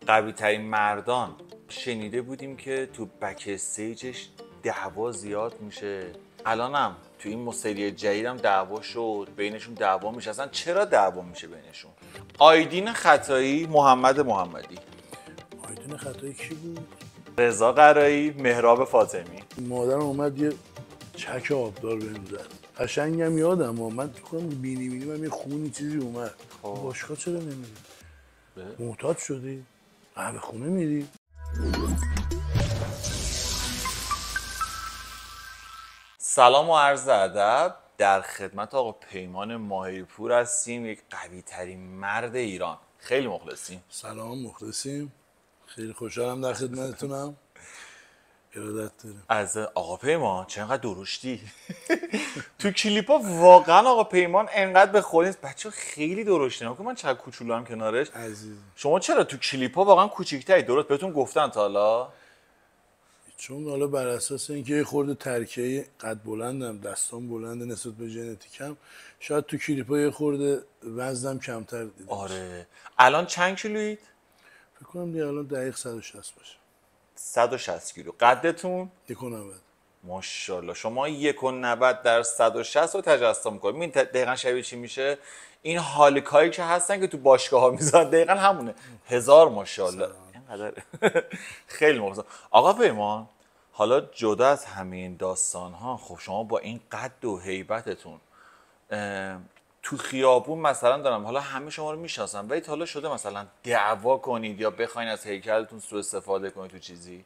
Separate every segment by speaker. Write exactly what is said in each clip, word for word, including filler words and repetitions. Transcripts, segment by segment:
Speaker 1: قوی ترین مردان شنیده بودیم که تو بک استیجش دعوا زیاد میشه. الانم تو این سری جدیدم دعوا شد، بینشون دعوا میشه. اصلا چرا دعوا میشه بینشون؟ آیدین خطایی، محمد محمدی.
Speaker 2: آیدین خطایی کی بود؟
Speaker 1: رضا قرایی، مهراب فاطمی.
Speaker 2: مادرم اومد یه چک آبدار بهم زد. قشنگم یادم اومد. من تو کنم بینی بینی من یه خونی چیزی اومد. باشگاه چرا نمیری؟ معتاد شدی؟ قهوه خونه میری؟
Speaker 1: سلام و عرض ادب، در خدمت آقا پیمان ماهری‌پور هستیم، یک قوی ترین مرد ایران. خیلی مخلصیم.
Speaker 2: سلام، مخلصیم. خیلی خوشحالم در خدمتتونم. ارادت داریم.
Speaker 1: از آقا پیمان چقدر درشتی. تو کلیپا واقعا آقا پیمان انقدر به خود نیست. بچه خیلی درشتی. نکن من چقدر کوچولو هم کنارش.
Speaker 2: عزیز
Speaker 1: شما چرا تو کلیپا واقعا کوچیک‌تری؟ درست بهتون گفتن تا حالا؟
Speaker 2: چون حالا بر اساس اینکه یه خورده ترکیه قد بلندم، دستام بلنده نسبت به ژنتیکم، شاید تو کلیپا یه خورده وزنم کمتر دیده.
Speaker 1: آره. الان چند کیلویید؟
Speaker 2: فکر کنم دیگه الان دقیق صد و شصت باشه.
Speaker 1: صد و شصت کیلو. قدتون؟
Speaker 2: یک و نود.
Speaker 1: ماشاءالله. شما یک و نود در صد و شصت رو تجسم می‌کنید. این دقیقاً شبیه چی میشه؟ این هالیکایی که هستن که تو باشگاه ها میزنن، دقیقاً همونه. هزار ماشاءالله. اینقدر. خیلی مخلصم. آقا پیمان، حالا جدا از همین داستان ها، خب شما با این قد و هیبتتون تو خیابون مثلا دارم، حالا همه شما رو میشناسن، ولی تا حالا شده مثلا دعوا کنید یا بخواین از هیکلتون سوء استفاده کنید تو چیزی؟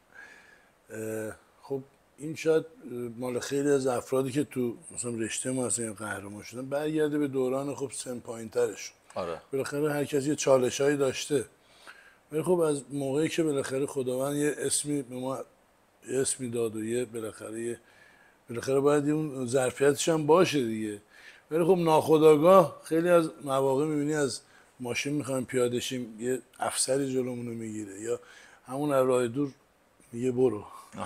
Speaker 2: خب این شاید مال خیلی از افرادی که تو مثلا رشته ما هستن قهرمان شدن برگرده به دوران خب سن پایین‌ترشون.
Speaker 1: آره.
Speaker 2: بالاخره هر کسی یه چالشایی داشته. ولی خب از موقعی که بالاخره خداوند یه اسمی به ما یه اسمی داد و یه بالاخره یه بالاخره باید اون ظرفیتش هم باشه دیگه. ولی خب ناخودآگاه خیلی از مواقع می‌بینی از ماشین می‌خوایم پیاده شیم، یه افسری جلومون رو میگیره یا همون از راه دور میگه برو.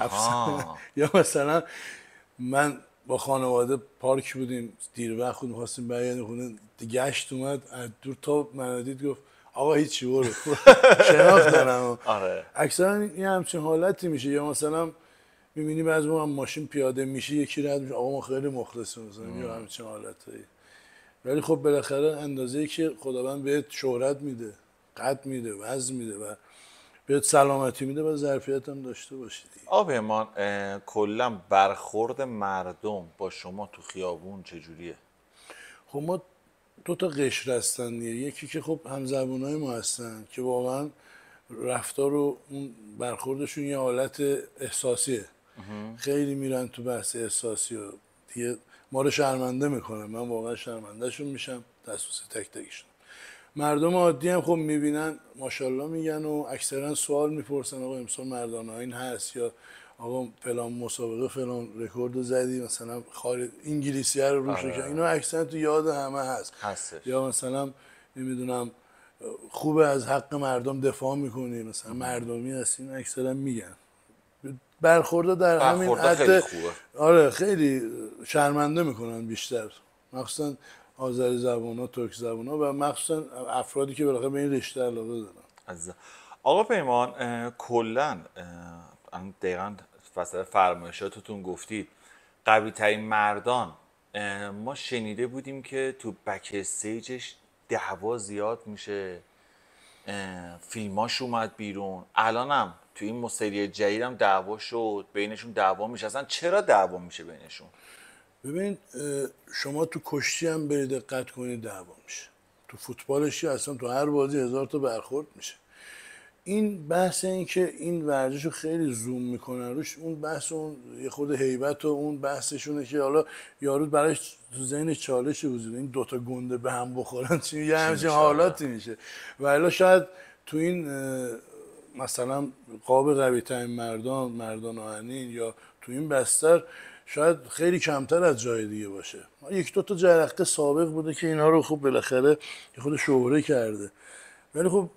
Speaker 2: یا مثلا من با خانواده پارک بودیم، دیر وقت بود، می‌خواستیم برگردیم خونه، گشت اومد از دور تا من دید گفت آقا هیچی برو. شناخت دارم.
Speaker 1: آره.
Speaker 2: اکثرا این همچین حالتی میشه. یا مثلا می‌بینی بعضی موقع ماشین پیاده میشه یکی رد میشه، آقا ما خیلی مخلصیم مثلا، یا همچین حالتایی. ولی خب بالاخره اندازه‌ای که خداوند بهت شهرت میده، قد میده، وزن میده و بهت سلامتی میده و ظرفیت هم داشته باشی دیگه.
Speaker 1: آقا پیمان، کلا برخورد مردم با شما تو خیابون چجوریه؟
Speaker 2: خب ما دو تا قشر هستن دیگه. یکی که خب همزبونای ما هستن که واقعا رفتار و اون برخوردشون یه حالت احساسیه. خیلی میرن تو بحث احساسی و دیگه ما رو شرمنده میکنن. من واقعا شرمندهشون میشم دستوس تک تکشون. مردم عادی هم خب میبینن ماشاءالله میگن و اکثرا سوال میپرسن آقا امسال مردان آیین هست، یا آقا فلان مسابقه فلان رکورد زدی، مثلا خارج انگلیسی رو روش رو که اینا اکثرا تو یاد همه هست.
Speaker 1: هستش.
Speaker 2: یا مثلا نمیدونم خوبه از حق مردم دفاع میکنی، مثلا مردمی هستین، اکثرا میگن. برخورده در همین حد
Speaker 1: خیلی خوبه.
Speaker 2: آره خیلی شرمنده میکنن بیشتر، مخصوصا آذری زبونا، ترک زبونا و مخصوصا افرادی که بالاخره به این رشته علاقه دارن.
Speaker 1: عزیزم. آقا پیمان، کلا دقیقاً وسط فرمایشاتتون گفتید قوی ترین مردان، ما شنیده بودیم که تو بک استیجش دعوا زیاد میشه، فیلماش اومد بیرون، الانم تو این سری جدیدم دعوا شد، بینشون دعوا میشه. اصلا چرا دعوا میشه بینشون؟
Speaker 2: ببین شما تو کشتی هم برید دقت کنید دعوا میشه، تو فوتبالشی اصلا تو هر بازی هزار تا برخورد میشه. این بحث این که این ورزش رو خیلی زوم میکنن روش، اون بحث اون یه خود هیبت و اون بحثشونه که حالا یارو براش تو ذهنش چالش وجود این دوتا گنده به هم بخورن چی یه همچین حالاتی میشه. ولی شاید تو این مثلا قاب قوی ترین مردان مردان آهنین یا تو این بستر شاید خیلی کمتر از جای دیگه باشه. یک دو تا جرقه سابق بوده که اینا رو خب بالاخره یه خود شهره کرده. ولی خب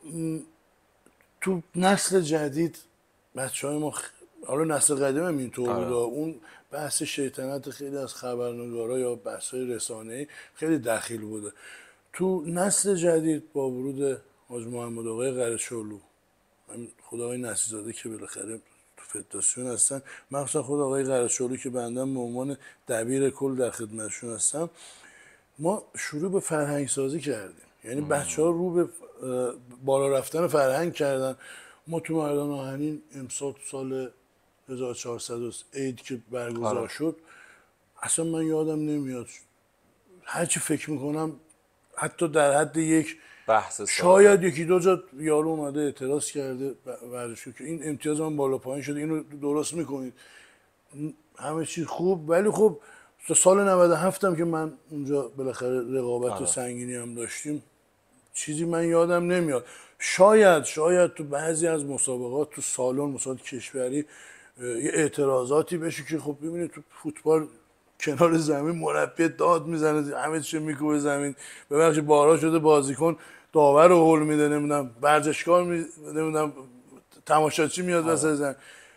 Speaker 2: تو نسل جدید بچه‌های ما خ... حالا نسل قدیم هم اینطور بود، اون بحث شیطنت خیلی از خبرنگارا یا بحث‌های رسانه‌ای خیلی دخیل بوده. تو نسل جدید با ورود حاج محمد آقای قره‌چلو، من خود آقای نصیرزاده که بالاخره تو فدراسیون هستن، مخصوصا خود آقای قره‌شغلی که بندم به عنوان دبیر کل در خدمتشون هستم، ما شروع به فرهنگ سازی کردیم. یعنی بچه ها رو به بالا رفتن فرهنگ کردن. ما تو مردان آهنین امسال تو سال هزار و چهارصد عید که برگزار شد، اصلا من یادم نمیاد، هرچی فکر میکنم حتی در حد یک
Speaker 1: بحث
Speaker 2: شاید یکی دو جا یارو اومده اعتراض کرده ورزشگاه که این امتیاز من بالا پایین شده، اینو درست میکنید، همه چیز خوب. ولی خب سال نود و هفت هم که من اونجا بالاخره رقابت آره. سنگینی هم داشتیم، چیزی من یادم نمیاد. شاید شاید تو بعضی از مسابقات تو سالن مسابقات کشوری یه اعتراضاتی بشه که خب ببینید تو فوتبال کنار زمین مربی داد میزنه، همه چیز میکوبه زمین، ببخشید بارها شده بازیکن داور رو هول میده، نمیدونم ورزشکار می... نمیدونم تماشاچی میاد واسه زمین.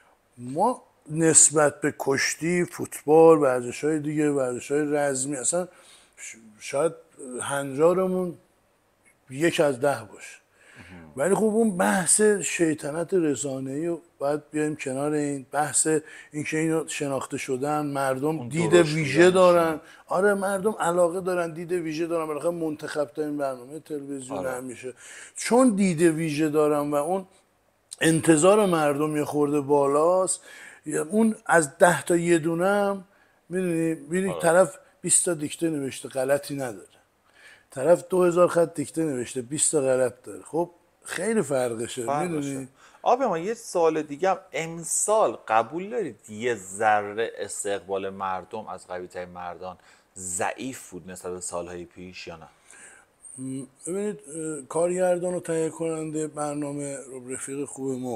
Speaker 2: ما نسبت به کشتی، فوتبال، ورزش‌های دیگه، ورزش‌های رزمی، اصلا شاید هنجارمون یک از ده باشه. ولی خب اون بحث شیطنت رسانه‌ای رو باید بیایم کنار. این بحث اینکه اینو شناخته شدن، مردم دید ویژه دارن. آره مردم علاقه دارن، دید ویژه دارن، بالاخره منتخب ترین برنامه تلویزیون آره. همیشه چون دید ویژه دارن و اون انتظار مردم یه خورده بالاست، اون از ده تا یه دونه هم میدونی میدونی آره. طرف بیست تا دیکته نوشته غلطی نداره، طرف دو هزار خط دیکته نوشته بیست تا غلط داره، خب خیلی فرقشه. میدونی
Speaker 1: آبی ما یه سوال دیگه هم، امسال قبول دارید یه ذره استقبال مردم از قوی ترین مردان ضعیف بود نسبت به سالهای پیش یا نه؟
Speaker 2: ببینید کارگردان و تهیه کننده برنامه رفیق خوب ما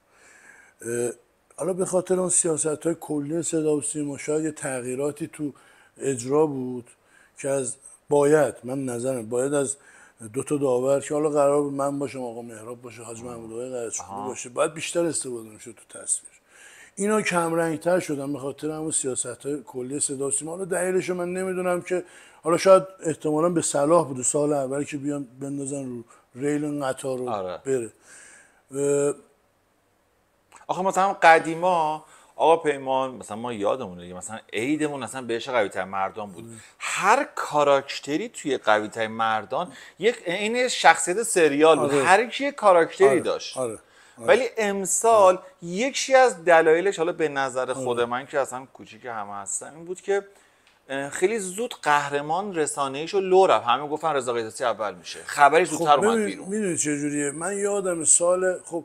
Speaker 2: بود. حالا به خاطر اون سیاست‌های کلی صدا و سیما شاید یه تغییراتی تو اجرا بود که از باید من نظرم باید از دو تا داور که حالا قرار بود من باشم، آقا مهراب باشه، حاج محمود آقای قره‌شغلی باشه، باید بیشتر استفاده می‌شد تو تصویر. اینا کم رنگ‌تر شدن به خاطر همون سیاست‌های کلی صدا و سیما. حالا دلیلش من نمیدونم که حالا شاید احتمالاً به صلاح بود سال اول که بیان بندازن رو ریل قطار رو آره. بره.
Speaker 1: آخه مثلا قدیما آقا پیمان مثلا ما یادمونه دیگه، مثلا عیدمون اصلا بهش قوی ترین مردان بود. ام. هر کاراکتری توی قوی ترین مردان یک این شخصیت سریال بود. آره. هر کی یک کاراکتری آره. داشت. آره. آره. ولی امسال آره. یکی از دلایلش حالا به نظر خود آره. من که اصلا کوچیک همه هستم این بود که خیلی زود قهرمان رسانه‌ایشو لو رفت. همه گفتن رضا قیسی اول میشه، خبری زودتر
Speaker 2: خب
Speaker 1: اومد بیرون.
Speaker 2: میدونی چه جوریه؟ من یادم سال خب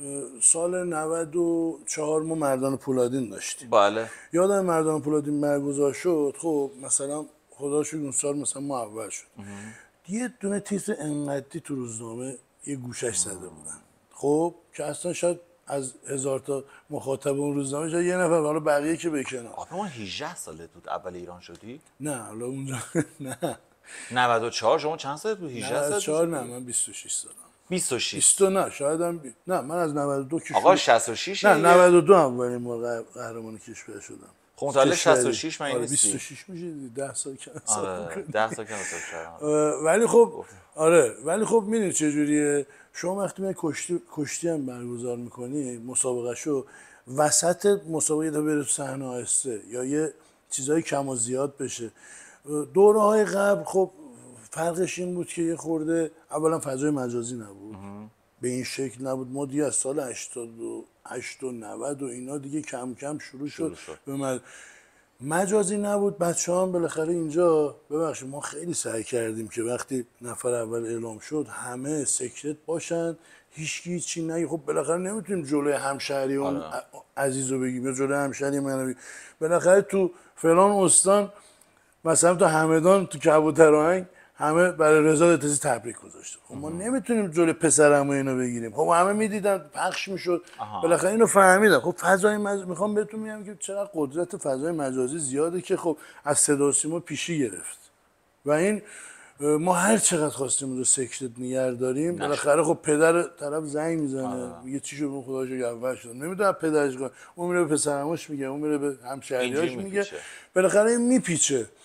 Speaker 2: سال نود و چهار ما مردان پولادین داشتیم.
Speaker 1: بله.
Speaker 2: یادم مردان پولادین برگزار شد، خب مثلا خدا شکر اون سال مثلا ما اول شد. یه دونه تیتر انقدی تو روزنامه یه گوشش زده بودن. خب که اصلا شاید از هزار تا مخاطب اون روزنامه شاید یه نفر، حالا بقیه که بکنن.
Speaker 1: آقا ما هجده سالت بود اول ایران شدی؟
Speaker 2: نه حالا اونجا نه.
Speaker 1: نود و چهار شما چند سالت بود؟ هجده سالت؟
Speaker 2: نود و چهار نه من بیست و شش سالم.
Speaker 1: بیست و شش.
Speaker 2: بیست نه شاید هم بی... نه من از نود و دو که
Speaker 1: آقا شصت و شش.
Speaker 2: نه نود و دو اولین بار قهرمان کشور شدم.
Speaker 1: خب متولد شصت و شش من
Speaker 2: آره بیست و شش میشه ده سال کم سال.
Speaker 1: آره ده سال کم سال.
Speaker 2: ولی خب آره ولی خب میدونی چه جوریه، شما وقتی می کشتی کشتی هم برگزار میکنی مسابقهشو، وسط مسابقه تا بره تو صحنه آهسته یا یه چیزای کم و زیاد بشه. دوره‌های قبل خب فرقش این بود که یه خورده اولا فضای مجازی نبود، به این شکل نبود. ما دیگه از سال هشتاد و هشت و نود و اینا دیگه کم کم شروع شد, شد. به مج... مجازی نبود. بچه هم بالاخره اینجا ببخشید ما خیلی سعی کردیم که وقتی نفر اول اعلام شد همه سکرت باشن، هیچکی چی نگه. خب بالاخره نمیتونیم جلوی همشهری اون عزیز رو بگیم یا جلوی همشهری من بگیم. بالاخره تو فلان استان مثلا تو همدان تو کبوترآهنگ همه برای رضا قیسی تبریک گذاشته. خب ما نمیتونیم جلوی پسرمو اینو بگیریم. خب همه میدیدن پخش میشد، بالاخره اینو فهمیدن. خب فضای مجازی میخوام بهتون میگم که چقدر قدرت فضای مجازی زیاده که خب از صدا و سیما پیشی گرفت و این ما هر چقدر خواستیم رو سکرت نگه داریم بالاخره خب پدر طرف زنگ میزنه میگه چی شد اون خدا شکر اول شد، نمیدونه پدرش اون میره به پسرموش میگه، اون میره به همشهریاش میگه، بالاخره این میپیچه.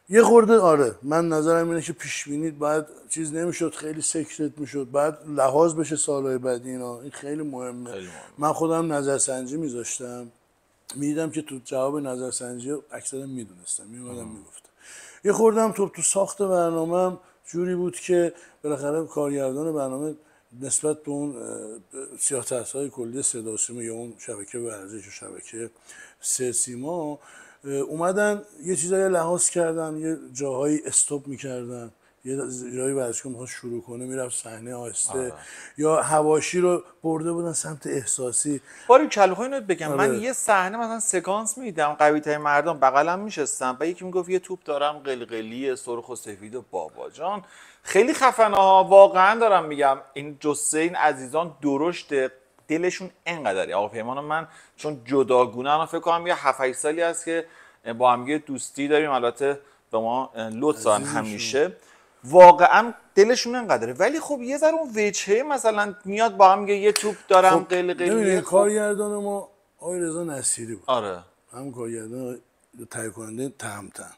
Speaker 2: یه خورده آره، من نظرم اینه که پیش بینی باید چیز نمیشد، خیلی سکرت میشد، باید لحاظ بشه سالهای بعدی اینا، این خیلی مهمه.
Speaker 1: خیلی مهمه.
Speaker 2: من خودم نظرسنجی میذاشتم، میدیدم که تو جواب نظرسنجی اکثرا میدونستم، میومدم میگفتم. یه خوردم تو تو ساخت برنامه‌ام جوری بود که بالاخره کارگردان برنامه نسبت به اون سیاست‌های کلی صدا و سیما یا اون شبکه ورزش و شبکه سه سیما اومدن یه چیزایی لحاظ کردن، یه جاهایی استاپ میکردن، یه جایی ورزشگاه میخواست شروع کنه میرفت صحنه آهسته،
Speaker 1: آره.
Speaker 2: یا حواشی رو برده بودن سمت احساسی.
Speaker 1: باری کلوخای اینو بگم،
Speaker 2: آره.
Speaker 1: من یه صحنه مثلا سکانس میدیدم قوی ترین مردم بغلم میشستم و یکی میگفت یه توپ دارم قلقلی سرخ و سفید و بابا جان خیلی خفنه ها، واقعا دارم میگم. این جثه این عزیزان درشت دلشون انقدره. آقا پیمان من چون جداگونه انا فکر کنم یه هفت هشت سالی هست که با هم یه دوستی داریم، البته به ما لطفاً همیشه، واقعا دلشون انقدره. ولی خب یه ذره اون وجهه مثلا میاد با هم میگه یه توپ دارم
Speaker 2: خب
Speaker 1: قلقلی.
Speaker 2: خب کارگردان ما آقای رضا نصیری بود.
Speaker 1: آره.
Speaker 2: هم کارگردان تهیه کننده تهمتن.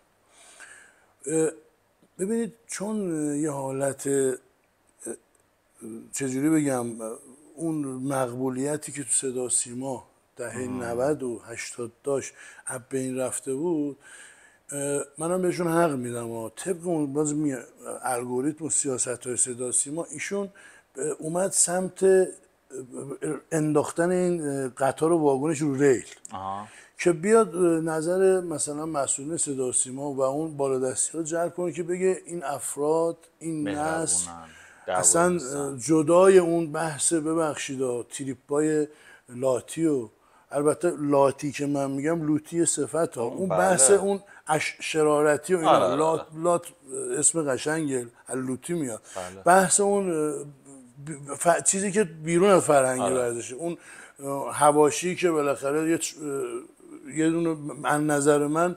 Speaker 2: ببینید چون یه حالت چجوری بگم اون مقبولیتی که تو صدا سیما دهه نود و هشتاد داشت اب بین رفته بود، منم بهشون حق میدم و طبق اون باز می الگوریتم و سیاست های صدا سیما ایشون اومد سمت انداختن این قطار و واگنش رو ریل
Speaker 1: آه.
Speaker 2: که بیاد نظر مثلا مسئولین صدا سیما و اون بالادستی ها جلب کنه که بگه این افراد این نسل اصلا جدای اون بحث ببخشید تریپای لاتی و البته لاتی که من میگم لوتی صفت ها اون
Speaker 1: بله.
Speaker 2: بحث اون شرارتی و اینا
Speaker 1: آره.
Speaker 2: لات, لات اسم قشنگه لوتی میاد
Speaker 1: بله.
Speaker 2: بحث اون ف... چیزی که بیرون از فرهنگ آره. ورزشه، اون حواشی که بالاخره یه یه دونه من نظر من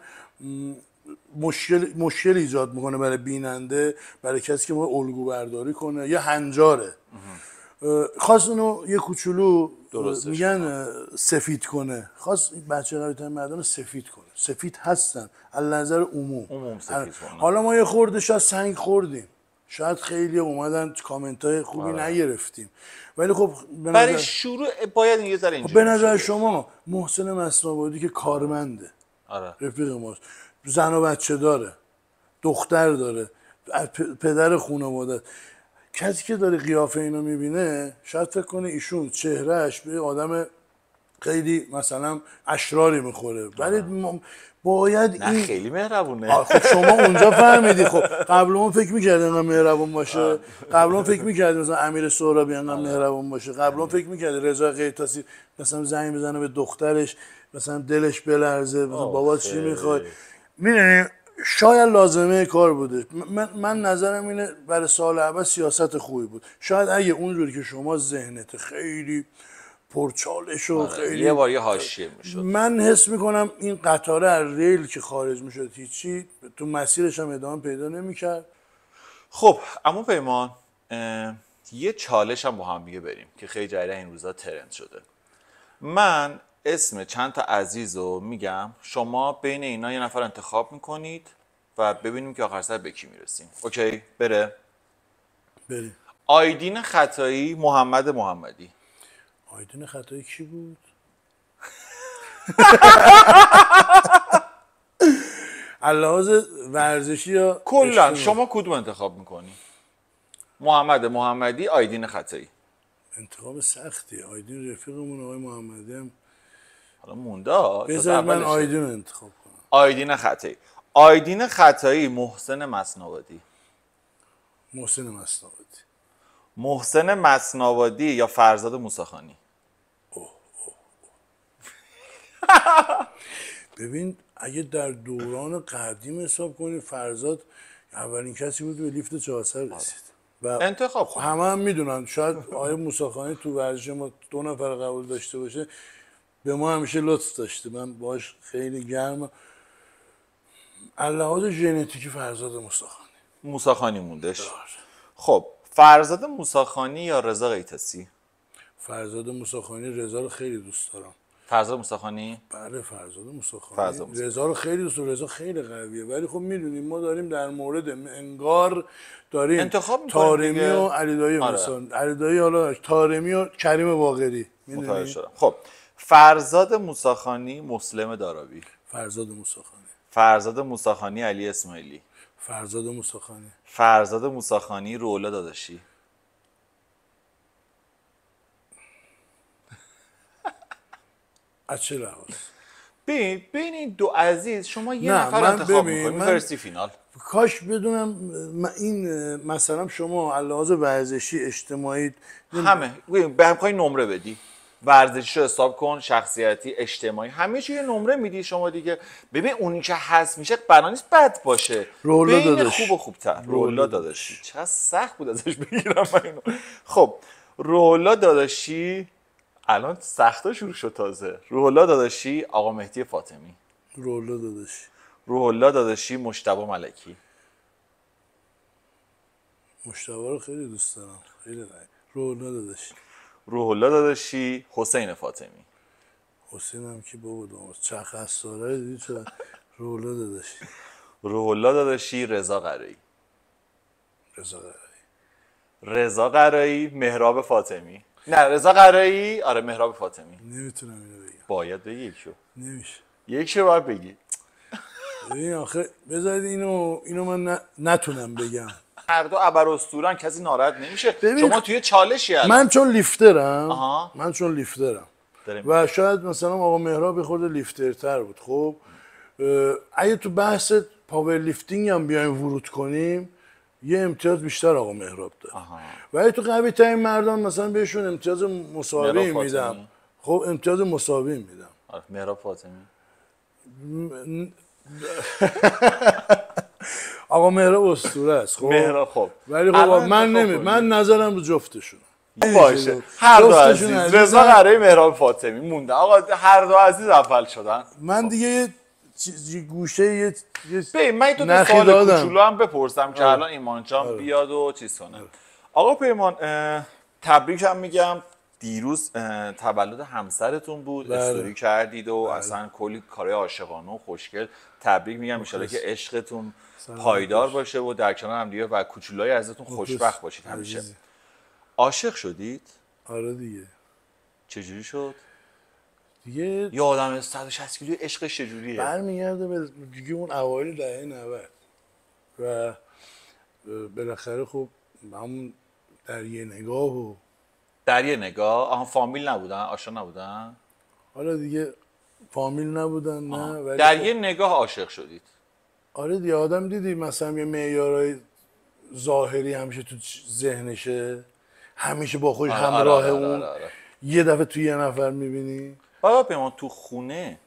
Speaker 2: مشکل مشکل ایجاد میکنه برای بیننده، برای کسی که باید الگو برداری کنه، یه هنجاره خواست اونو یه کوچولو میگن سفید کنه، خواست بچه قوی‌ترین مردان رو سفید کنه. سفید هستن از نظر عموم,
Speaker 1: عموم سفید کنه.
Speaker 2: حالا ما یه خورده شاید سنگ خوردیم، شاید خیلی اومدن کامنت های خوبی آره. نگرفتیم، ولی خب
Speaker 1: به برای نظر... شروع باید یه ذره اینجوری
Speaker 2: به نظر شما محسن مصنوابادی که کارمنده
Speaker 1: آره.
Speaker 2: رفیق ماست، زن و بچه داره، دختر داره، پدر خانواده، کسی که داره قیافه اینو میبینه شاید فکر کنه ایشون چهرهش به آدم خیلی مثلا اشراری میخوره، ولی باید
Speaker 1: نه
Speaker 2: این
Speaker 1: خیلی مهربونه.
Speaker 2: خب شما اونجا فهمیدی. خب قبل اون فکر می‌کردی انقدر مهربون باشه؟ قبل اون فکر می‌کردی مثلا امیر سهرابی انقدر مهربون باشه؟ قبل اون فکر می‌کردی رضا قیطاسی مثلا زنگ بزنه به دخترش مثلا دلش بلرزه مثلا بابا چی می‌خوای؟ می‌دونی شاید لازمه کار بوده. من, من نظرم اینه برای سال اول سیاست خوبی بود. شاید اگه اونجوری که شما ذهنت خیلی پرچالش و خیلی
Speaker 1: یه بار یه حاشیه میشد،
Speaker 2: من حس میکنم این قطاره از ریل که خارج میشد هیچی تو مسیرش هم ادامه پیدا نمیکرد.
Speaker 1: خب عمو پیمان یه چالش هم با هم دیگه بریم که خیلی جریان این روزا ترند شده. من اسم چند تا عزیز رو میگم، شما بین اینا یه نفر انتخاب میکنید و ببینیم که آخر سر به کی میرسیم. اوکی بره؟
Speaker 2: بریم.
Speaker 1: آیدین خطایی، محمد محمدی.
Speaker 2: آیدین خطایی کی بود؟ لحاظ ورزشی یا
Speaker 1: کلا شما کدوم انتخاب میکنی؟ محمد محمدی، آیدین خطایی.
Speaker 2: انتخاب سختی. آیدین رفیقمون آقای محمدی هم
Speaker 1: حالا مونده.
Speaker 2: بذار من آیدین انتخاب کنم.
Speaker 1: آیدین خطایی. آیدین خطایی، محسن مصنوادی.
Speaker 2: محسن مصنوادی.
Speaker 1: محسن مصنوادی یا فرزاد موسیخانی.
Speaker 2: اوه اوه. ببین اگه در دوران قدیم حساب کنی فرزاد اولین کسی بود به لیفت چهارصد رسید
Speaker 1: و انتخاب کنی.
Speaker 2: همه هم میدونن. شاید آقای موسیخانی تو ورزش ما دو نفر قبول داشته باشه، به ما همیشه لطف داشته، من باهاش خیلی گرمم. لحاظ ژنتیکی فرزاد موسیخانی.
Speaker 1: موسیخانی موندش. دار. خب فرزاد موسیخانی یا رضا قیطاسی؟
Speaker 2: فرزاد موسیخانی. رضا رو خیلی دوست دارم.
Speaker 1: فرزاد موسیخانی؟
Speaker 2: بله فرزاد موسیخانی.
Speaker 1: فرزاد موسیخانی.
Speaker 2: رضا رو خیلی دوست دارم. رضا خیلی قویه، ولی خب میدونیم ما داریم در مورد انگار داریم
Speaker 1: انتخاب
Speaker 2: طارمی و علیدایی
Speaker 1: آره.
Speaker 2: مثلا علیدایی، حالا طارمی و کریم باقری.
Speaker 1: متوجه شدم. خب فرزاد موسیخانی، مسلم دارابی.
Speaker 2: فرزاد موسیخانی.
Speaker 1: فرزاد موسیخانی، علی اسماعیلی.
Speaker 2: فرزاد موسیخانی.
Speaker 1: فرزاد موسیخانی، رولا داداشی.
Speaker 2: از چه لحاظ؟
Speaker 1: ببین بین این دو عزیز شما یه
Speaker 2: نه،
Speaker 1: نفر
Speaker 2: من
Speaker 1: انتخاب
Speaker 2: ببین،
Speaker 1: میکنید
Speaker 2: من-
Speaker 1: می‌فرستی فینال.
Speaker 2: کاش بدونم من این مثلا شما علاوه ورزشی اجتماعی
Speaker 1: همه ببین به همخوای نمره بدی، ورزشی رو حساب کن، شخصیتی، اجتماعی، همه چی یه نمره میدی شما دیگه. ببین اونی که هست میشه قرار نیست بد باشه،
Speaker 2: رولا
Speaker 1: بین
Speaker 2: داداش.
Speaker 1: خوب و خوبتر.
Speaker 2: رولا
Speaker 1: رولا داداشی چقدر سخت بود ازش بگیرم من اینو. خب رولا داداشی الان سختا شروع شد تازه. رولا داداشی، آقا مهدی فاطمی.
Speaker 2: رولا داداش.
Speaker 1: رولا داداشی، مجتبی ملکی.
Speaker 2: مجتبی رو خیلی دوست دارم، خیلی قوی. رولا داداش.
Speaker 1: رولا داداشی، حسین فاطمی.
Speaker 2: حسین هم که بابا داماد چرخ اسراره دیدی چرا. رولا داداش.
Speaker 1: رولا داداشی، رضا قرایی.
Speaker 2: رضا قرایی.
Speaker 1: رضا قرایی، مهراب فاطمی. نه رضا قرایی، آره مهراب فاطمی.
Speaker 2: نمیتونم اینو بگم.
Speaker 1: باید بگی یکشو.
Speaker 2: نمیشه.
Speaker 1: یکشو باید بگی.
Speaker 2: ببین آخه بذارید اینو اینو من ن... نتونم بگم.
Speaker 1: هر دو ابراسطورن، کسی ناراحت نمیشه.
Speaker 2: ببین،
Speaker 1: شما توی چالشی الان.
Speaker 2: من چون لیفترم
Speaker 1: آها.
Speaker 2: من چون لیفترم
Speaker 1: داریم.
Speaker 2: و شاید مثلا آقا مهراب خورده لیفترتر بود. خب اه، اگه تو بحث پاور لیفتینگ هم بیایم ورود کنیم یه امتیاز بیشتر آقا مهراب داره. و اگه تو قوی ترین مردان مثلا بهشون امتیاز مساوی
Speaker 1: مهراب
Speaker 2: میدم.
Speaker 1: فاطمی.
Speaker 2: خب امتیاز مساوی میدم.
Speaker 1: آره مهراب فاطمی.
Speaker 2: آقا مهراب اسطوره است. خب
Speaker 1: مهراب خب.
Speaker 2: ولی خب
Speaker 1: الان
Speaker 2: من
Speaker 1: انتخاب
Speaker 2: نمی
Speaker 1: کنی.
Speaker 2: من نظرم رو جفتشون.
Speaker 1: باشه. هر دو
Speaker 2: جفتشون
Speaker 1: عزیز.
Speaker 2: عزیزن.
Speaker 1: رضا قرایی، مهراب فاطمی موندن. آقا هر دو عزیز اول شدن.
Speaker 2: من دیگه یه چیزی گوشه یه یه
Speaker 1: ببین من تو
Speaker 2: نخی
Speaker 1: سوال
Speaker 2: دادم.
Speaker 1: کوچولو هم بپرسم که الان ایمان جان بیاد و چیز کنه. آقا پیمان اه، تبریک هم میگم. دیروز اه، تولد همسرتون بود.
Speaker 2: بله.
Speaker 1: استوری کردید و اصلا کلی کارهای عاشقانه و خوشگل. تبریک میگم، ان شاءالله که عشقتون پایدار باشه و در کنار هم دیگه و کوچولوی عزیزتون خوشبخت باشید همیشه.
Speaker 2: عزیزی.
Speaker 1: عاشق شدید؟
Speaker 2: آره دیگه.
Speaker 1: چجوری شد؟
Speaker 2: دیگه
Speaker 1: یه آدم صد و شصت کیلویی عشقش چجوریه؟
Speaker 2: برمیگرده به دیگه اون اوایل دهه نود و بالاخره خب همون در یه نگاه و
Speaker 1: در یه نگاه. آها فامیل نبودن؟ آشنا نبودن؟
Speaker 2: حالا دیگه فامیل نبودن نه ولی
Speaker 1: در
Speaker 2: خب
Speaker 1: یه نگاه عاشق شدید.
Speaker 2: آره دیگه آدم دیدی مثلا یه معیارای ظاهری همیشه تو ذهنشه، همیشه با خودش
Speaker 1: آره،
Speaker 2: همراه
Speaker 1: آره، آره،
Speaker 2: اون
Speaker 1: آره، آره.
Speaker 2: یه دفعه توی یه نفر میبینی.
Speaker 1: آقا پیمان تو خونه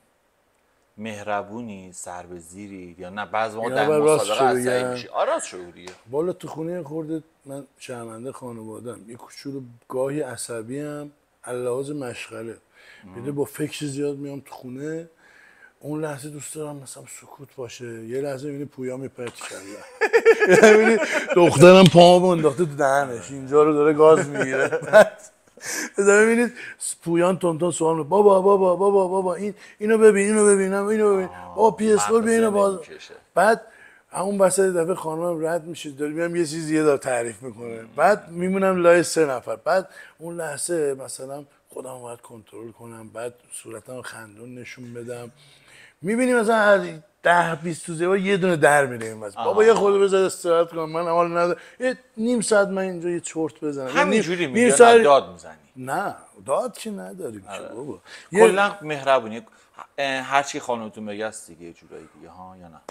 Speaker 1: مهربونی، سر به زیری یا نه؟ بعضی ما
Speaker 2: اینا
Speaker 1: در
Speaker 2: باید راست
Speaker 1: مسابقه
Speaker 2: شو
Speaker 1: عصبی
Speaker 2: بگم.
Speaker 1: میشی. آره راست شو دیگه.
Speaker 2: بالا تو خونه خورده من شرمنده خانوادم یه کوچولو گاهی عصبی هم علاوه مشغله میده با فکر زیاد میام تو خونه. اون لحظه دوست دارم مثلا سکوت باشه. یه لحظه میبینی پویا میپره تو کله، میبینی دخترم پامو انداخته تو دهنش اینجا رو داره گاز میگیره. بعد میبینید پویان تون تون سوال میکنه بابا بابا بابا بابا این اینو ببین اینو ببینم اینو ببین بابا پی اس فور بیا اینو باز.
Speaker 1: نمی‌کشه.
Speaker 2: بعد همون وسط دفعه خانمم رد میشه داره میام یه چیزی یه داره تعریف میکنه. بعد میمونم لای سه نفر. بعد اون لحظه مثلا خودم باید کنترل کنم، بعد صورتم خندون نشون بدم. میبینی مثلا هر ده بیست تو زیبا یه دونه در میره این واسه بابا یه خود بذار استراحت کنم من حال ندارم یه نیم ساعت من اینجا یه چرت بزنم.
Speaker 1: همینجوری
Speaker 2: نیم
Speaker 1: میگه
Speaker 2: ساعت-
Speaker 1: داد میزنی.
Speaker 2: نه داد که نداریم که بابا. یه-
Speaker 1: کلا مهربونی هر چی خانومتون بگه است دیگه یه جورایی دیگه ها یا نه؟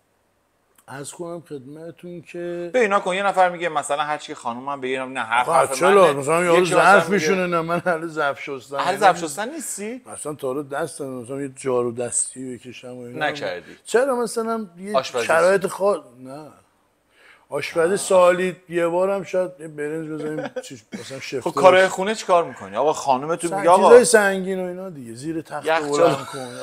Speaker 2: عرض کنم خدمتتون که
Speaker 1: به اینا کن. یه نفر میگه مثلا هر چی خانومم بگه نه حرف حرف
Speaker 2: چرا
Speaker 1: منه.
Speaker 2: مثلا یارو
Speaker 1: یکی مثلا
Speaker 2: ظرف
Speaker 1: میگه-
Speaker 2: میشونه نه من هر ظرف شستم
Speaker 1: هر ظرف شستن نیستی؟
Speaker 2: مثلا تا رو دستم مثلا یه جارو دستی بکشم و اینا
Speaker 1: نکردی.
Speaker 2: چرا مثلا یه
Speaker 1: آشپزی
Speaker 2: شرایط خاص نه آشپزی سالی یه بارم شاید یه برنج بزنیم چیز مثلا شفته
Speaker 1: خب کارهای خونه چیکار میکنی؟ آقا خانومتون
Speaker 2: سن...
Speaker 1: میگه آقا
Speaker 2: چیزای سنگین و اینا دیگه زیر تخت
Speaker 1: یخچال.
Speaker 2: بلند کن.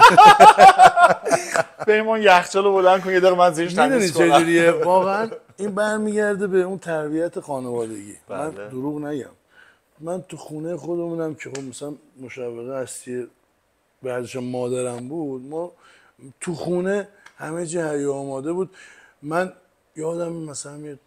Speaker 1: پیمان یخچالو بلند کن یه دقیقه من زیرش
Speaker 2: میدونی
Speaker 1: تمیز کنم.
Speaker 2: چجوریه واقعا این برمیگرده به اون تربیت خانوادگی.
Speaker 1: بله.
Speaker 2: من دروغ نگم من تو خونه خودمونم که خب مثلا مشوقه هستی ورزش مادرم بود، ما تو خونه همه چی هیا آماده بود. من یادم مثلا یه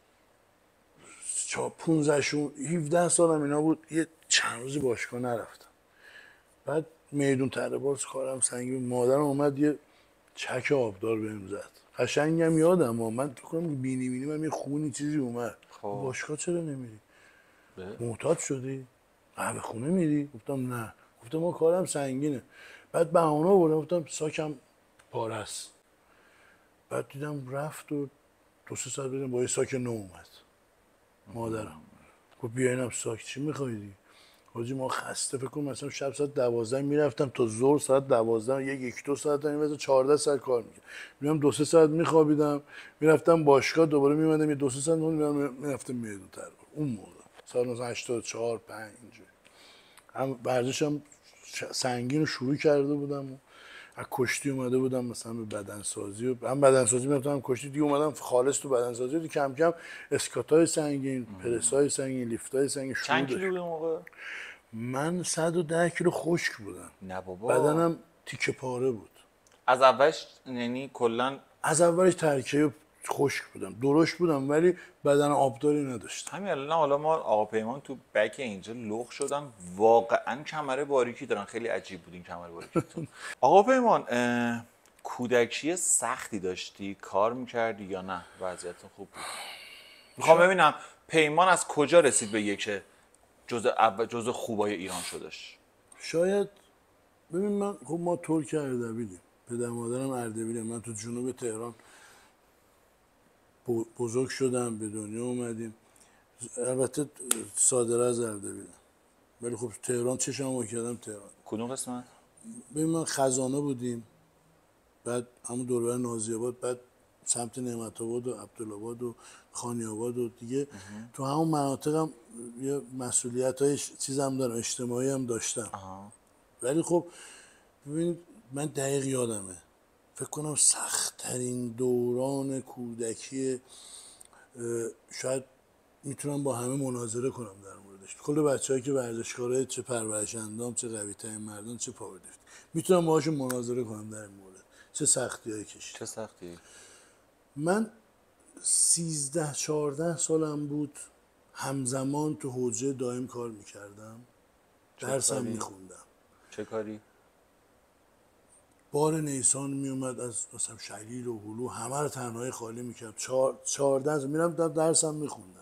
Speaker 2: پونزده هفده سالم اینا بود، یه چند روزی باشگاه نرفتم. بعد میدون تره باز کارم سنگین، مادرم اومد یه چک آبدار بهم زد. قشنگم یادم، من تو کنم بینی بینی من یه خونی چیزی اومد.
Speaker 1: خب
Speaker 2: باشگاه چرا نمیری؟
Speaker 1: به
Speaker 2: معتاد شدی؟ قهوه خونه میری؟ گفتم نه. گفتم ما کارم سنگینه. بعد بهونه آوردم گفتم ساکم پاره است. بعد دیدم رفت و دو سه ساعت بدیم با یه ساک نو اومد. مادرم گفت بیا اینم ساک، چی میخوایدی؟ حاجی ما خسته، فکر کنم مثلا شب ساعت دوازده میرفتم تا ظهر ساعت دوازده، یک یک دو ساعت تا این چهارده ساعت کار میکردم. میرم دو سه ساعت میخوابیدم، میرفتم باشگاه، دوباره میومدم یه دو سه ساعت میرفتم میدون تر. اون موقع سال مثلا هشتاد و چهار پنج اینجوری هم ورزشم سنگین رو شروع کرده بودم و از کشتی اومده بودم مثلا به بدنسازی، و هم بدنسازی میرفتم هم کشتی دیگه، اومدم خالص تو بدنسازی دیگه. کم کم اسکاتای سنگین، پرسای سنگین، لیفتای سنگین شروع
Speaker 1: چند
Speaker 2: داشت.
Speaker 1: کیلو بود اون موقع؟
Speaker 2: من صد و ده کیلو خشک بودم،
Speaker 1: نه بابا.
Speaker 2: بدنم تیکه پاره بود.
Speaker 1: از اولش یعنی کلا
Speaker 2: از اولش ترکیب خشک بودم، درشت بودم ولی بدن آبداری نداشتم.
Speaker 1: همین الان حالا ما آقا پیمان تو بک اینجا لخ شدن، واقعا کمره باریکی دارن، خیلی عجیب بود این کمره باریکی. آقا پیمان اه، کودکی سختی داشتی؟ کار میکردی یا نه وضعیتون خوب بود؟ میخوام ببینم پیمان از کجا رسید به یک جزء اول جزء خوبای ایران شدش.
Speaker 2: شاید ببین، من خب ما ترک اردبیلیم، پدر مادرم اردبیله، من تو جنوب تهران بزرگ شدم، به دنیا اومدیم. البته صادره از اردبیلم ولی خب تهران چشم وا کردم تهران.
Speaker 1: کدوم قسمت؟
Speaker 2: ببین من خزانه بودیم، بعد همون دوربر نازی آباد، بعد سمت نعمت آباد و عبدالآباد و خانی آباد و دیگه تو همون مناطق هم یه مسئولیت های چیزم دارم، اجتماعی هم داشتم.
Speaker 1: آها.
Speaker 2: ولی خب ببین من دقیق یادمه، فکر کنم سخت‌ترین دوران کودکی شاید میتونم با همه مناظره کنم در موردش. کل بچه‌هایی که ورزشکارای چه پرورش اندام، چه قوی‌ترین مردان، چه پاورلیفت، میتونم باهاشون مناظره کنم در مورد چه سختی‌هایی کشیدم.
Speaker 1: چه سختی؟
Speaker 2: من سیزده چهارده سالم بود، همزمان تو حوزه دائم کار میکردم، درسم میخوندم.
Speaker 1: چه کاری؟
Speaker 2: بار نیسان میومد از مثلا شلیل و هلو، همه رو تنهایی خالی میکرد. چهارده سال میرم درسم میخوندم.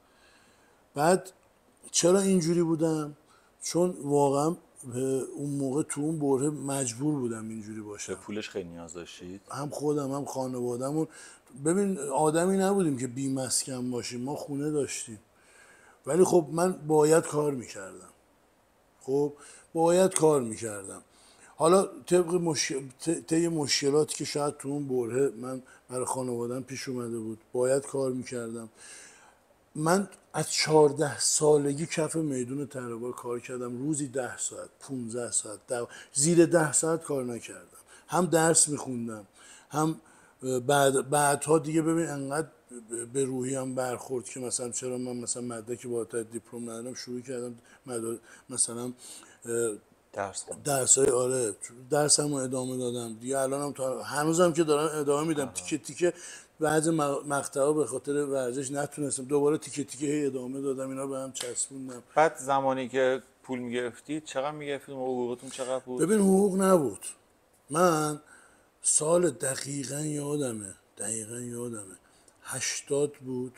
Speaker 2: بعد چرا اینجوری بودم؟ چون واقعا اون موقع تو اون بره مجبور بودم اینجوری باشم.
Speaker 1: به پولش خیلی نیاز داشتید؟
Speaker 2: هم خودم هم خانواده‌مون. ببین آدمی نبودیم که بی مسکن باشیم، ما خونه داشتیم ولی خب من باید کار میکردم. خب باید کار میکردم. حالا طبق مشکل... طی مشکلاتی که شاید تو اون بره من برای خانواده‌ام پیش اومده بود، باید کار میکردم. من از چهارده سالگی کف میدون تربار کار کردم، روزی ده ساعت، پونزده ساعت، ده... زیر ده ساعت کار نکردم. هم درس میخوندم، هم بعد بعدها دیگه ببین انقدر به روحی هم برخورد که مثلا چرا من مثلا مدرک بالاتر دیپلم ندارم، شروع کردم مدار... مثلا
Speaker 1: درس خوندم.
Speaker 2: درسای آره درسمو ادامه دادم دیگه. الانم تا هنوزم که دارم ادامه میدم، تیکه تیکه بعضی مقطعا به خاطر ورزش نتونستم، دوباره تیکه تیکه هی ادامه دادم، اینا به هم چسبوندم.
Speaker 1: بعد زمانی که پول میگرفتید چقدر میگرفتید؟ حقوقتون چقدر بود؟
Speaker 2: ببین حقوق نبود. من سال دقیقا یادمه دقیقا یادمه هشتاد بود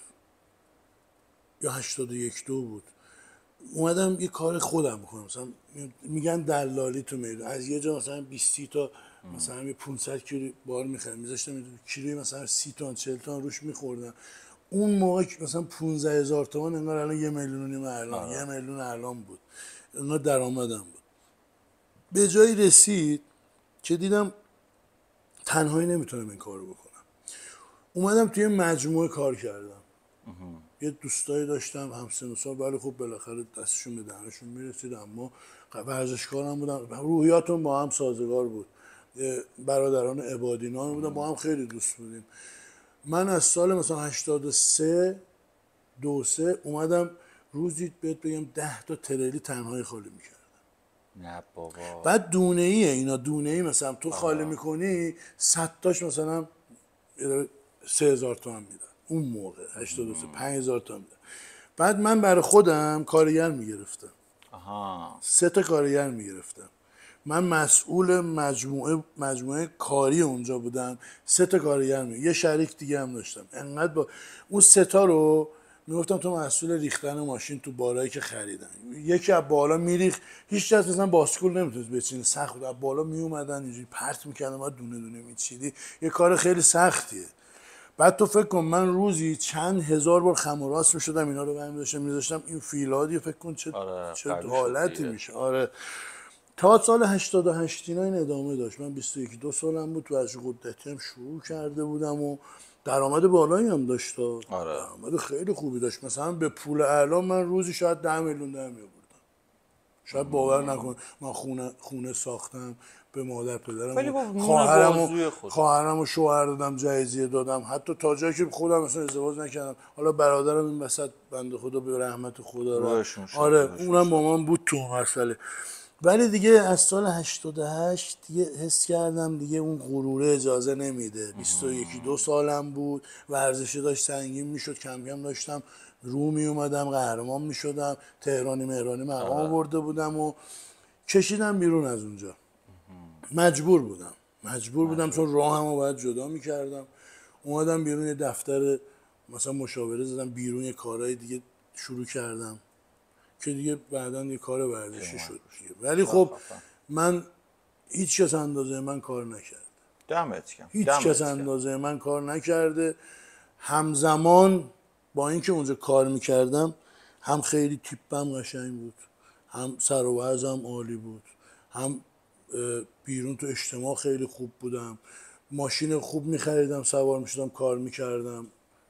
Speaker 2: یا هشتاد و یک دو بود، اومدم یه کار خودم بکنم. مثلا میگن دلالی تو میدون، از یه جا مثلا بیست تا مثلا یه پانصد کیلو بار میخرم، میذاشتم کیلوی مثلا سی تا چهل تا روش میخوردم. اون موقع مثلا پانزده هزار تومان انگار الان یه میلیون و نیم الان یه میلیون الان بود، اینا درآمدم بود. به جایی رسید که دیدم تنهایی نمیتونم این کارو بکنم. اومدم توی مجموعه کار کردم. یه دوستایی داشتم هم سن و سال، ولی خب بالاخره دستشون به دهنشون میرسید، اما ورزشکارم بودن، روحیاتون با هم سازگار بود. برادران عبادینان بودن، با هم خیلی دوست بودیم. من از سال مثلا هشتاد و سه دو سه اومدم روزی بهت بگم ده تا تریلی تنهایی خالی میکردم.
Speaker 1: نه بابا.
Speaker 2: بعد دونه ایه اینا، دونه ای مثلا تو خالی میکنی صد تاش مثلا سه هزار تومن میدن اون موقع، هشتاد و سه پنج هزار تومن میدن. بعد من برای خودم کارگر میگرفتم،
Speaker 1: آها.
Speaker 2: سه تا کارگر میگرفتم. من مسئول مجموعه مجموعه کاری اونجا بودم، سه تا کارگر می یه شریک دیگه هم داشتم. انقدر با اون سه تا رو میگفتم تو مسئول ریختن ماشین تو بالایی که خریدن. یکی از بالا میریخت، هیچ کس مثلا باسکول نمیتونست بچینه، سخت بود. از بالا میومدن اینجوری پرت میکردن، ما دونه دونه میچیدی. یه کار خیلی سختیه. بعد تو فکر کن من روزی چند هزار بار خم و راست میشدم اینا رو برمی داشتم میذاشتم این فیلادی، فکر کن چه
Speaker 1: آره
Speaker 2: چه
Speaker 1: قوی
Speaker 2: حالتی
Speaker 1: شد دیگه.
Speaker 2: میشه. آره تا سال هشتاد و هشت اینا این ادامه داشت. من بیست و یک دو سالم بود، تو از قدرتی هم شروع کرده بودم و درآمد بالایی هم داشت.
Speaker 1: آره.
Speaker 2: درآمد خیلی خوبی داشت. مثلا به پول اعلام من روزی شاید ده میلیون در میآوردم. شاید باور نکن من خونه خونه ساختم، به مادر پدرم
Speaker 1: ولی
Speaker 2: و
Speaker 1: با نون
Speaker 2: خواهرم و
Speaker 1: بازوی خود.
Speaker 2: خواهرم و شوهر دادم، جایزیه دادم. حتی تا جایی که خودم مثلا ازدواج نکردم، حالا برادرم این وسط بنده خدا به رحمت خدا رفت.
Speaker 1: روحشون شد.
Speaker 2: آره
Speaker 1: روحشون
Speaker 2: اونم
Speaker 1: شد.
Speaker 2: با من بود تو اون مسئله. ولی دیگه از سال هشتاد و هشت دیگه حس کردم دیگه اون غروره اجازه نمیده. بیست و یک دو سالم بود، ورزشی داشت سنگین میشد، کم کم داشتم رو می اومدم، قهرمان میشدم، تهرانی مهرانی مقام آورده بودم و کشیدم بیرون از اونجا. مجبور بودم مجبور بودم چون راهمو باید جدا میکردم. اومدم بیرون، یه دفتر مثلا مشاوره زدم بیرون، یه کارهای دیگه شروع کردم که دیگه بعداً یه کار ورزشی شد دیگه. ولی خب من هیچ کس اندازه من کار نکرد.
Speaker 1: دمت گرم.
Speaker 2: هیچ
Speaker 1: دمت
Speaker 2: کس
Speaker 1: گرم.
Speaker 2: اندازه من کار نکرده. همزمان با اینکه اونجا کار میکردم هم خیلی تیپم قشنگ بود، هم سر و وضعم عالی بود، هم بیرون تو اجتماع خیلی خوب بودم، ماشین خوب میخریدم، سوار میشدم کار میکردم،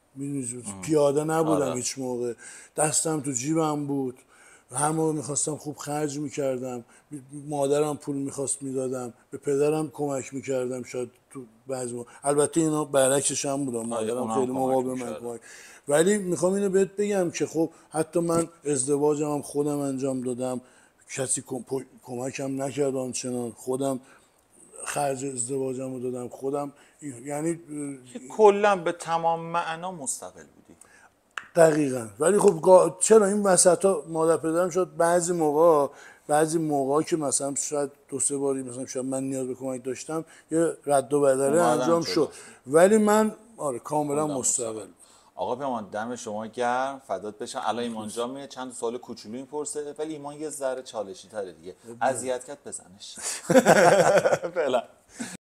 Speaker 2: پیاده نبودم
Speaker 1: آره.
Speaker 2: هیچ موقع، دستم تو جیبم بود، هر موقع میخواستم خوب خرج میکردم. مادرم پول میخواست میدادم، به پدرم کمک میکردم شاید تو بعضی موقع. البته اینا برعکسش هم بودم، مادرم
Speaker 1: اونم
Speaker 2: خیلی
Speaker 1: کمک
Speaker 2: موقع به من
Speaker 1: می‌کرد.
Speaker 2: کمک. ولی میخوام اینو بهت بگم که خب حتی من ازدواجم هم خودم انجام دادم، کسی کم- کمکم نکرد آنچنان، خودم خرج ازدواجم رو دادم خودم. یعنی
Speaker 1: که کلا به تمام معنا مستقل بودی.
Speaker 2: دقیقاً. ولی خب گا- چرا این وسط ها مادر پدرم شد بعضی موقع بعضی موقع که مثلا شاید دو سه باری مثلا شاید من نیاز به کمک داشتم یه رد و بدله
Speaker 1: اومدن
Speaker 2: انجام
Speaker 1: جلو.
Speaker 2: شد. ولی من آره کاملا
Speaker 1: خودم
Speaker 2: مستقل.
Speaker 1: مستقل. آقا پیمان دم شما گرم، فدات بشم. الان ایمان جان میاد چند سوال کوچولو میپرسه، ولی ایمان یه ذره چالشی تره دیگه. اذیت کرد بزنش. فعلا